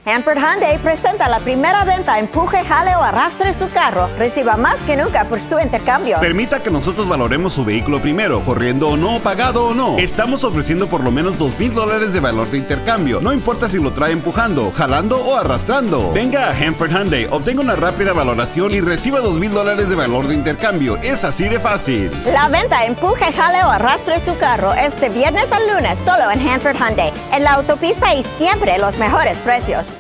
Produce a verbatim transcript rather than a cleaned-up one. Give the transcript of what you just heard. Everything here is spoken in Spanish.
Hanford Hyundai presenta la primera venta empuje, jale o arrastre su carro. Reciba más que nunca por su intercambio. Permita que nosotros valoremos su vehículo primero, corriendo o no, pagado o no. Estamos ofreciendo por lo menos dos mil dólares de valor de intercambio. No importa si lo trae empujando, jalando o arrastrando. Venga a Hanford Hyundai, obtenga una rápida valoración y reciba dos mil dólares de valor de intercambio. Es así de fácil. La venta empuje, jale o arrastre su carro este viernes al lunes solo en Hanford Hyundai. En la autopista y siempre los mejores precios.